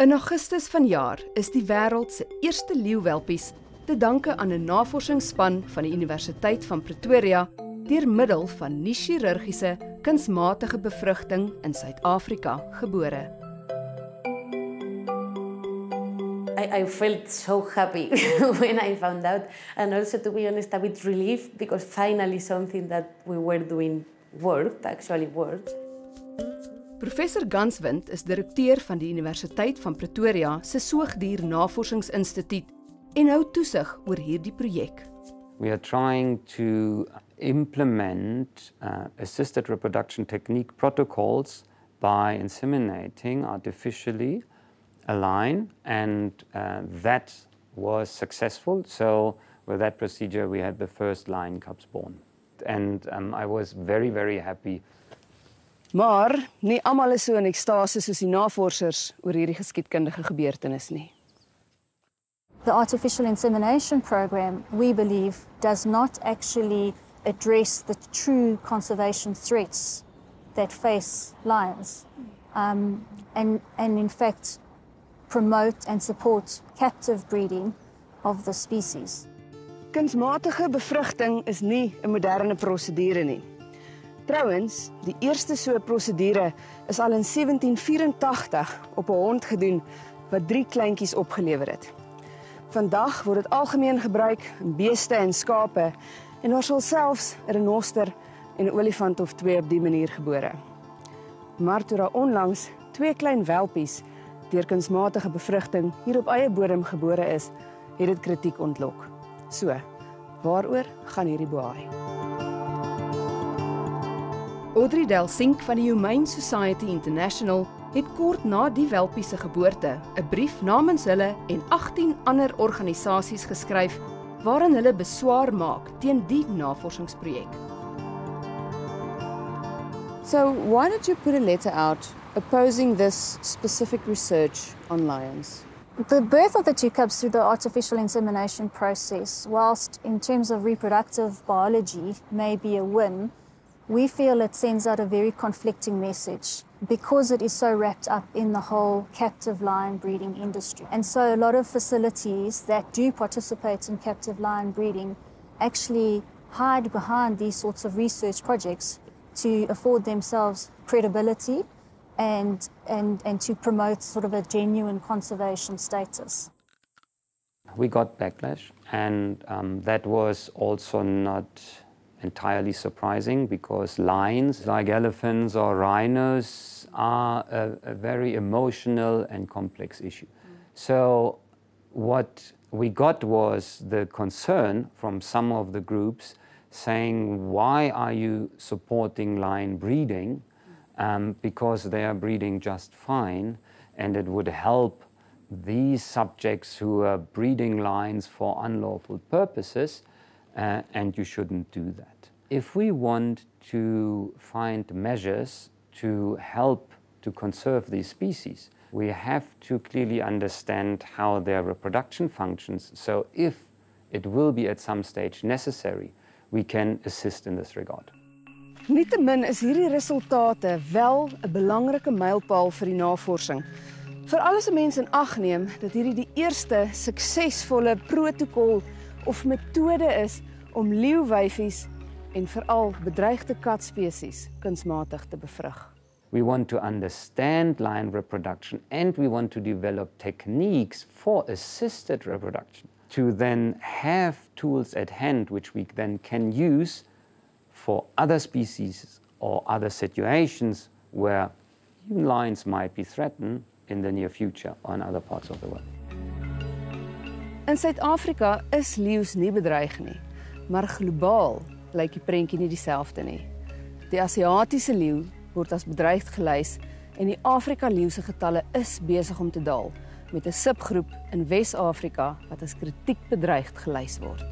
In Augustus vanjaar is die wêreld se eerste leeuwelpies te danke aan 'n navorsingsspan van die Universiteit van Pretoria deur middel van nie-chirurgiese kunsmatige bevrugting in Suid-Afrika gebore. I felt so happy when I found out, and also, to be honest, a bit relief, because finally something that we were doing actually worked. Professor Ganswind is direkteur van die Universiteit van Pretoria se Soogdier-navorsingsinstituut en hou toesig oor hierdie projek. We are trying to implement assisted reproduction technique protocols by inseminating artificially a line, and that was successful. So with that procedure we had the first lion cubs born, and I was very, very happy. Maar nie almal is so in ekstase soos die navorsers oor hierdie geskiedkundige gebeurtenis nie. The artificial insemination program, we believe, does not actually address the true conservation threats that face lions, and in fact promote and support captive breeding of the species. Kunsmatige bevrugting is nie 'n moderne prosedure nie. Trouwens, die eerste so 'n prosedure is al in 1784 op 'n hond gedoen wat 3 kleintjies opgelewer het. Vandag word dit algemeen gebruik in beeste en skape, en daar sal selfs 'n renoster en 'n olifant of 2 op die manier gebore. Maar toe daar onlangs 2 klein welpies deur kunsmatige bevrugting hier op eie bodem gebore is, het dit kritiek ontlok. So, waaroor gaan hierdie boei? Audrey Delsink van die Humane Society International het kort na die welpie se geboorte 'n brief namens hulle en 18 ander organisasies geskryf waarin hulle beswaar maak teen die navorsingsprojek. So, why did you put a letter out opposing this specific research on lions? The birth of the 2 cubs through the artificial insemination process, whilst in terms of reproductive biology may be a win, we feel it sends out a very conflicting message because it is so wrapped up in the whole captive lion breeding industry. And so a lot of facilities that do participate in captive lion breeding actually hide behind these sorts of research projects to afford themselves credibility and to promote sort of a genuine conservation status. We got backlash, and that was also not entirely surprising, because lions, like elephants or rhinos, are a very emotional and complex issue. So what we got was the concern from some of the groups saying, why are you supporting lion breeding? Because they are breeding just fine, and it would help these subjects who are breeding lions for unlawful purposes, and you shouldn't do that. If we want to find measures to help to conserve these species, we have to clearly understand how their reproduction functions. So if it will be at some stage necessary, we can assist in this regard. Nietemin is hierdie resultate wel 'n belangrike mylpaal vir die navorsing. Veral as 'n mens in ag neem dat hierdie die eerste suksesvolle protokol of metode is om leeuwyfies en veral bedreigde katspesies kunsmatig te bevrug. We want to understand lion reproduction, and we want to develop techniques for assisted reproduction to then have tools at hand which we then can use for other species or other situations where even lions might be threatened in the near future or in other parts of the world. In Suid-Afrika is leeu's nie bedreig nie, maar globaal lyk die prentjie nie dieselfde nie. Die Asiatiese leeu word as bedreigd gelys en die Afrika leeu se getalle is besig om te daal, met 'n subgroep in Wes-Afrika wat as kritiek bedreigd gelys word.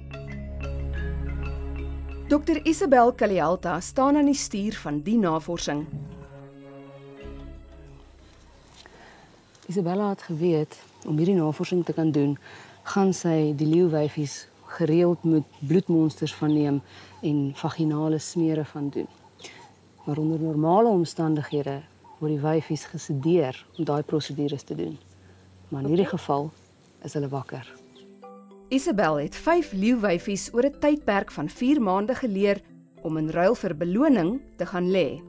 Dr. Isabel Kalialta staan aan die stuur van die navorsing. Isabella het geweet, om hierdie navorsing te kan doen, gaan sy die leeuwyfies gereeld met bloedmonsters van neem en vaginale smere van doen. Maar onder normale omstandighede word die wyfies gesedeer om daai prosedures te doen. Maar in hierdie geval is hulle wakker. Isabel het 5 leeuwyfies oor 'n tydperk van 4 maande geleer om in ruil vir beloning te gaan lê.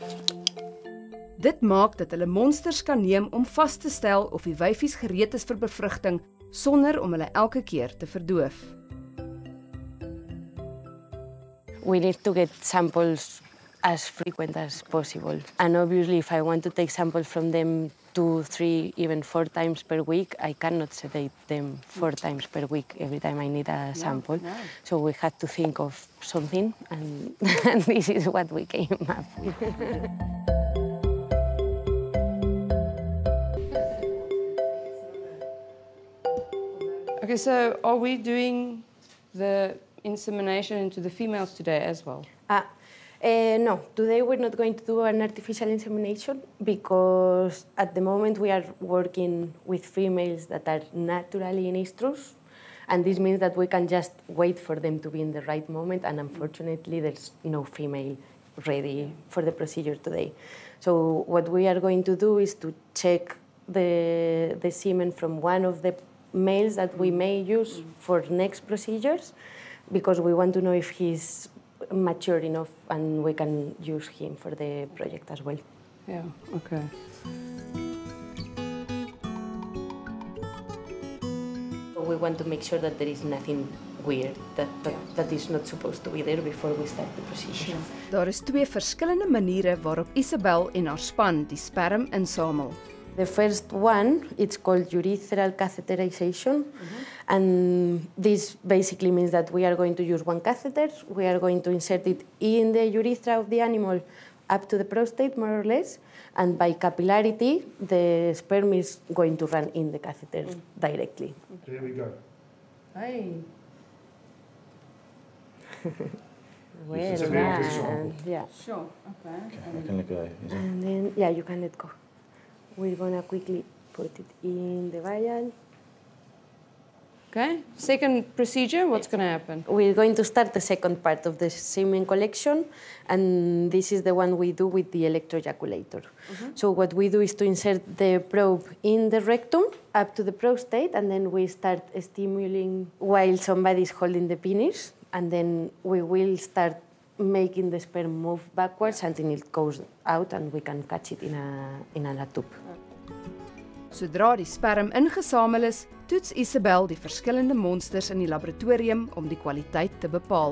Dit maak dat hulle monsters kan neem om vas te stel of die wyfies gereed is vir bevrugting sonder om hulle elke keer te verdoof. We need to get samples as frequent as possible. And obviously, if I want to take samples from them 2, 3, even 4 times per week, I cannot sedate them 4 times per week every time I need a sample. No. So we had to think of something, and, and this is what we came up with. Okay, so are we doing the insemination into the females today as well? No, today we're not going to do an artificial insemination because at the moment we are working with females that are naturally in estrus, and this means that we can just wait for them to be in the right moment, and unfortunately there's no female ready for the procedure today. So what we are going to do is to check the semen from one of the males that we may use for next procedures, because we want to know if he's mature enough and we can use him for the project as well. Yeah, okay. We want to make sure that there is nothing weird that is not supposed to be there before we start the procedure. Daar is 2 verskillende maniere waarop Isabel en haar span die sperm insamel. The first one, it's called urethral catheterization, and this basically means that we are going to use one catheter, we are going to insert it in the urethra of the animal up to the prostate, more or less, and by capillarity, the sperm is going to run in the catheter directly. There we go. Hey. Well It's a very good done. sample. Yeah. Sure, okay. I can let go. And then, yeah, you can let go. We're gonna quickly put it in the vial. Okay, second procedure, what's going to happen? We're going to start the second part of the semen collection, and this is the one we do with the electroejaculator. So what we do is to insert the probe in the rectum up to the prostate, and then we start stimulating while somebody is holding the penis, and then we will start making the sperm move backwards until it goes out and we can catch it in a tube. Sodra die sperm ingesamel is, toets Isabel die verskillende monsters in die laboratorium om die kwaliteit te bepaal.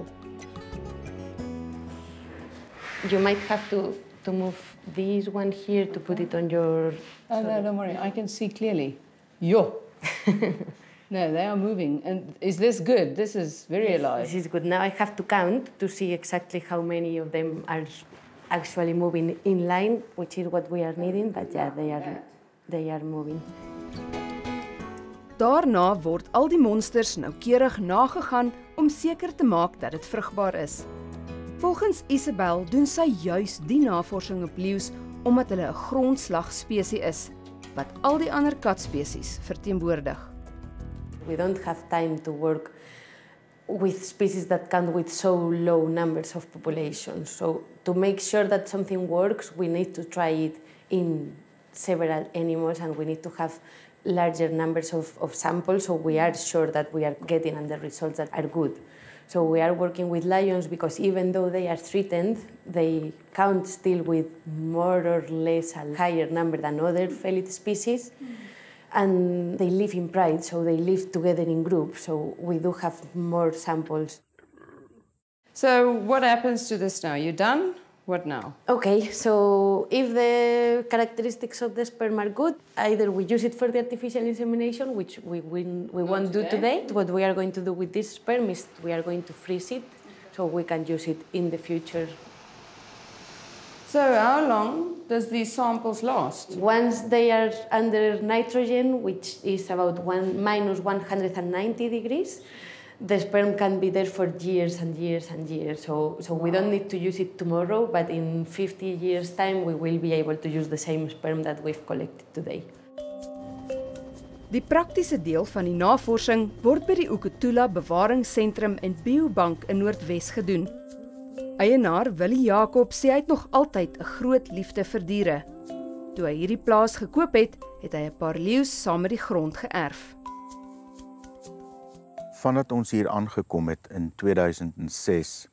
You might have to move this one here to put it on your... Oh, no, don't worry, I can see clearly. Yo! No, they are moving. And is this good? This is very alive. This is good. Now I have to count to see exactly how many of them are actually moving in line, which is what we are needing, but yeah, they are moving. Daarna word al die monsters noukeurig nagegaan om seker te maak dat dit vrugbaar is. Volgens Isabel doen sy juis die navorsing op leeu's omdat hulle 'n grondslagspesie is wat al die ander katspesies verteenwoordig. We don't have time to work with species that come with so low numbers of populations. So to make sure that something works, we need to try it in several animals, and we need to have larger numbers of samples so we are sure that we are getting and the results that are good. So we are working with lions because even though they are threatened, they count still with more or less a higher number than other felid species. And they live in pride, so they live together in groups, so we do have more samples. So what happens to this now? You're done? What now? Okay, so if the characteristics of the sperm are good, either we use it for the artificial insemination, which we won't do today. What we are going to do with this sperm is we are going to freeze it, so we can use it in the future. So how long does these samples last? Once they are under nitrogen, which is about minus 190 degrees, the sperm can be there for years and years and years. So we don't need to use it tomorrow, but in 50 years' time, we will be able to use the same sperm that we've collected today. Die praktiese deel van die navorsing word by die Ukutula Bewaringsentrum en Biobank in Noordwes gedoen. Eienaar Willie Jacob sê hy het nog altyd 'n groot liefde vir diere. Toe hy hierdie plaas gekoop het, het hy 'n paar leeu's saam met die grond geërf. Vandat ons hier aangekom het in 2006,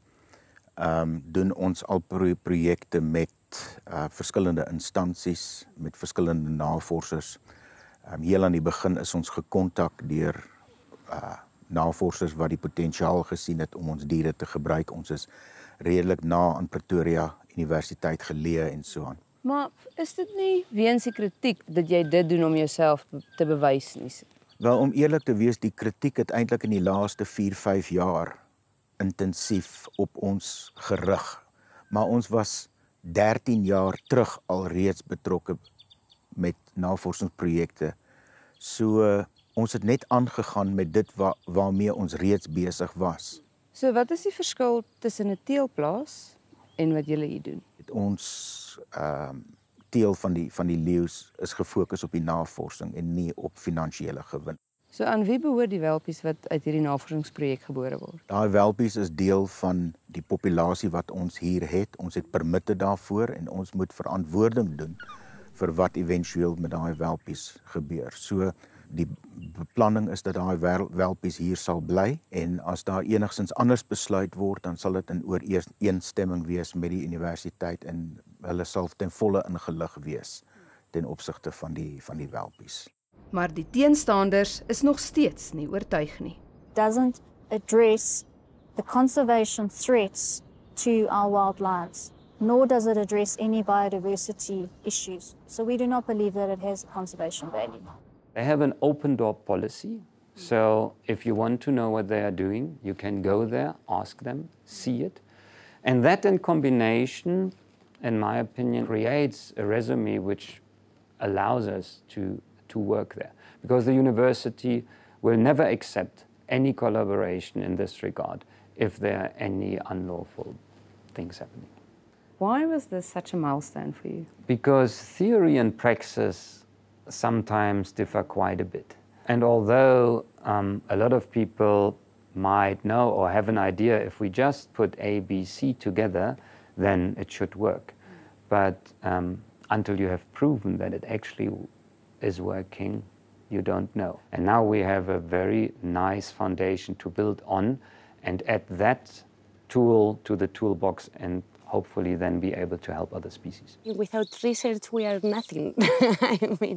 doen ons al projekte met verskillende instansies, met verskillende navorsers. Heel aan die begin is ons gekontak deur navorsers wat die potensiaal gesien het om ons diere te gebruik. Ons is redelik na aan Pretoria Universiteit geleë en so aan. Maar is dit nie weens die kritiek dat jy dit doen om jouself te bewys nie? Wel, om eerlik te wees, die kritiek het eintlik in die laaste 4-5 jaar intensief op ons gerig. Maar ons was 13 jaar terug alreeds betrokke met navorsingsprojekte. So ons het net aangegaan met dit waarmee ons reeds besig was. So wat is die verskil tussen 'n teelplaas en wat julle hier doen? Ons deel van die leeu's is gefokus op die navorsing en nie op finansiële gewin. So aan wie behoort die welpies wat uit hierdie navorsingsprojek gebore word? Daai welpies is deel van die populasie wat ons hier het. Ons het permitte daarvoor en ons moet verantwoording doen vir wat eventueel met daai welpies gebeur. So die beplanning is dat daai welpies hier sal bly en as daar enigstens anders besluit word, dan sal dit in ooreenstemming wees met die universiteit en hulle sal ten volle ingelig wees ten opsigte van die welpies. Maar die teenstanders is nog steeds nie oortuig nie. Doesn't address the conservation threats to our wildlife, nor does it address any biodiversity issues. So we do not believe that it has conservation value. They have an open door policy. So if you want to know what they are doing, you can go there, ask them, see it. And that in combination, in my opinion, creates a resume which allows us to work there. Because the university will never accept any collaboration in this regard if there are any unlawful things happening. Why was this such a milestone for you? Because theory and praxis sometimes differ quite a bit. And although a lot of people might know or have an idea if we just put A, B, C together, then it should work. But until you have proven that it actually is working, you don't know. And now we have a very nice foundation to build on and add that tool to the toolbox and hopefully then be able to help other species. Without research, we are nothing. I mean,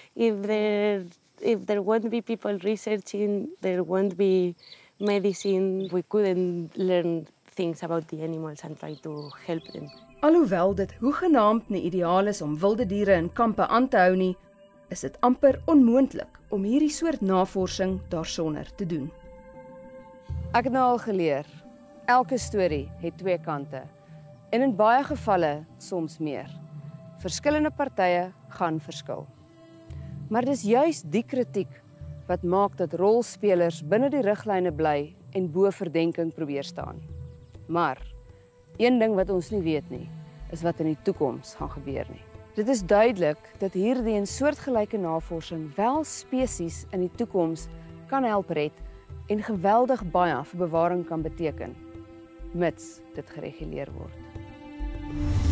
if there won't be people researching, there won't be medicine. We couldn't learn things about the animals and try to help them. Alhoewel dit hoegenaamd nie ideaal is om wilde diere in kampe aan te hou nie, is dit amper onmoontlik om hierdie soort navorsing daarsonder te doen. Ek het nou al geleer, elke storie het twee kante. En in baie gevalle soms meer. Verskillende partye gaan verskil. Maar dis juis die kritiek wat maak dat rolspelers binne die riglyne bly en bo verdenking probeer staan. Maar een ding wat ons nie weet nie, is wat in die toekoms gaan gebeur nie. Dit is duidelik dat hierdie en soortgelyke navorsing wel spesies in die toekoms kan help red en geweldig baie vir bewaring kan beteken, mits dit gereguleer word.